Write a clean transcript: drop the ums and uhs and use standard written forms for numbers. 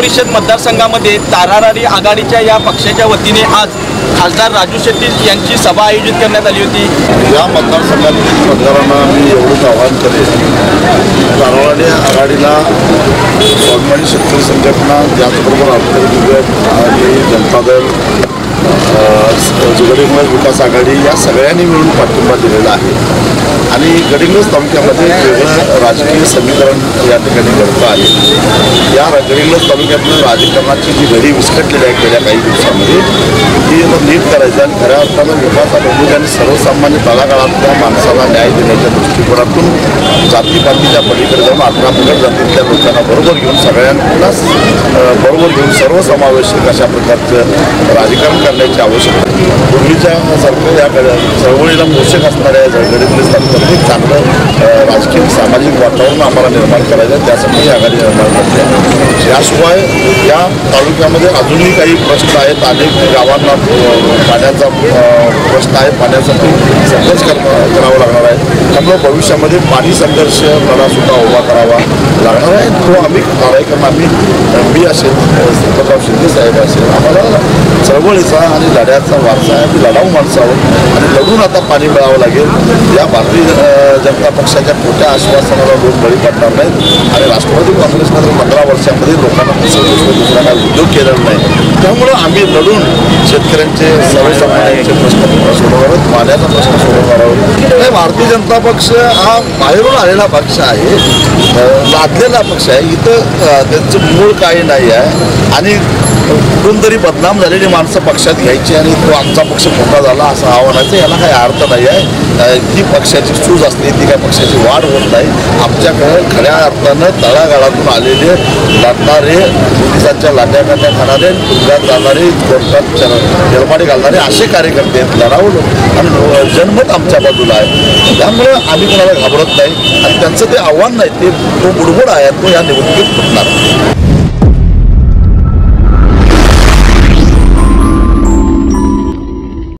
परिषद मतदारसंघामध्ये ताराराणी आघाडीच्या या पक्षाच्या वतीने आज खासदार राजू शेट्टी यांची सभा आयोजित करण्यात आली होती। या मतदारसंघातील मतदारांना मी एवढंच आवाहन करेन, ताराराणी आघाडीला स्वाभिमानी शेतकरी संघटना, त्याचबरोबर आंतरराष्ट्रीय आणि जनता दल, गडिंग्लज विकास आघाडी या सगळ्यांनी मिळून पाठिंबा दिलेला आहे आणि गडिंग्लज तालुक्यामध्ये वेगळं राजकीय समीकरण या ठिकाणी घडतं आहे। या गडिंग्लज तालुक्यातील राजकारणाची जी घडी विस्कटलेली आहे गेल्या काही दिवसामध्ये ती नीट करायचं आणि खऱ्या अर्थानं विकासाबद्दल आणि सर्वसामान्य तळागाळातल्या माणसाला न्याय देण्याच्या दृष्टिकोनातून जातीपातीच्या पलीकडे जाऊन 18 पगड जातीतल्या लोकांना बरोबर घेऊन सगळ्यांनाच बरोबर घेऊन सर्वसमावेशक अशा प्रकारचं राजकारण करण्याची आवश्यकता आहे। पूर्वीच्या सारखं या चळवळीला पोषक असणाऱ्या गडिंग्लज तालुक्यात एक चांगलं राजकीय सामाजिक वातावरण आम्हाला निर्माण करायचं आहे, त्यासाठी ही आघाडी निर्माण करते आहे। याशिवाय या तालुक्यामध्ये अजूनही काही प्रश्न आहेत, अनेक गावांना पाण्याचा प्रश्न आहे, पाण्यासाठी संघर्ष करावा लागणार आहे। त्यामुळे भविष्यामध्ये पाणी संघर्ष लढासुद्धा उभा करावा लागणार आहे। तो आम्ही कार्यक्रम मी असेल, श्रीपतराव शिंदे साहेब असेल, आम्हाला चळवळीचा आणि लढ्याचा वारसा आहे। आम्ही लढाऊ माणसं आहोत आणि लढून आता पाणी मिळावं लागेल। या भारतीय जनता पक्षाच्या खोट्या आश्वासनाला लोक बळी पडणार नाहीत आणि राष्ट्रवादी काँग्रेसमध्ये 15 वर्षांमध्ये लोकांना दुसरा काही उद्योग केलेला नाही। त्यामुळं आम्ही लढून शेतकऱ्यांचे सर्वसामान्यांचे प्रश्न सोडवणार आहोत, पाण्याचा प्रश्न सोडवणार आहोत। नाही, भारतीय जनता पक्ष हा बाहेरून आलेला पक्ष आहे, लादलेला पक्ष आहे। इथं त्यांचं मूळ काही नाही आहे आणि कुठून तरी बदनाम झालेली माणसं पक्षात घ्यायची आणि तो आमचा पक्ष मोठा झाला असं आव्हानाचं याला काही अर्थ नाही आहे। ती पक्षाची सूज असते, ती काय पक्षाची वाढ होत नाही। आमच्याकडे खऱ्या अर्थानं तळागाळातून आलेले लढणारे, पोलिसांच्या लाट्याकाट्या खाणारे, तुरुंगात जाणारे, कोर्टात जलमाडी घालणारे असे कार्यकर्ते आहेत, लढाऊ आणि जनमत आमच्या बाजूला आहे। त्यामुळं आम्ही कोणाला घाबरत नाही आणि त्यांचं ते आव्हान नाही, ते तो बुडबुड आहे, तो या निवडणुकीत फुटणार।